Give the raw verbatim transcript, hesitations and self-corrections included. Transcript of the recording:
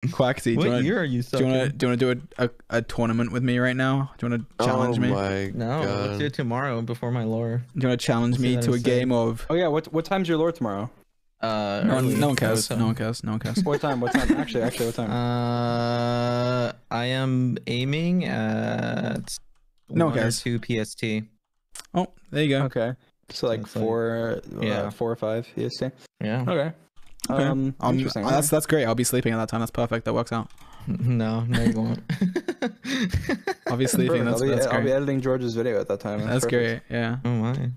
Quaxy, What do you wanna, year are you do you want to sucking? do you want to do a, a, a tournament with me right now? Do you want to challenge oh me? my No, God. let's do it tomorrow before my lore. Do you want to challenge We'll see me that to a instead. game of? Oh yeah, what what time's your lore tomorrow? Uh, No, early, one, no one I would cares. say. No one cares. No one cares. What time? What time? Actually, actually, what time? Uh, I am aiming at No one one or cares. two P S T. Oh, there you go. Okay, so like It's like- four, yeah. uh, four or five E S T. Yeah. Okay. Okay. Um, Um, interesting. uh, that's that's great. I'll be sleeping at that time. That's perfect. That works out. No, no, you won't. I'll be sleeping. Perfect. That's I'll be, that's I'll be great. editing George's video at that time. That's perfect. great. Yeah. Oh my.